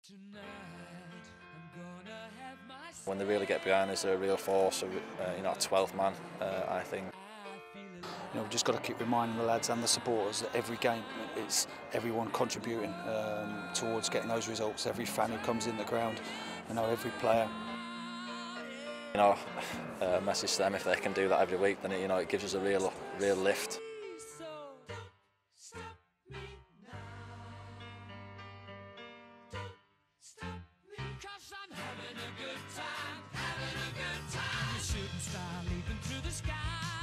When they really get behind us, they're a real force, you know, a 12th man, I think. You know, we've just got to keep reminding the lads and the supporters that every game, it's everyone contributing towards getting those results. Every fan who comes in the ground, you know, every player. You know, message to them, if they can do that every week, then you know, it gives us a real lift. Shooting star leaping through the sky.